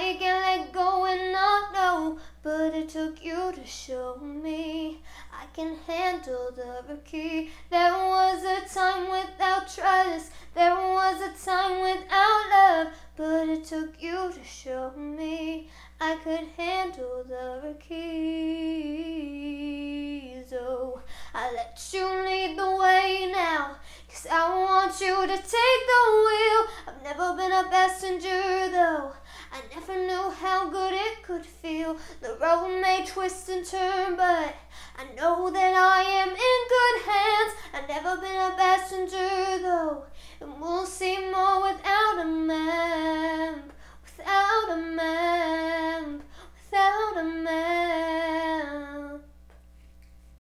I can let go and not know, but it took you to show me I can handle the key. There was a time without trust, there was a time without love, but it took you to show me I could handle the keys. Oh, I let you lead the way now, 'cause I want you to take the wheel. I've never been a passenger though, I never knew how good it could feel. The road may twist and turn, but I know that I am in good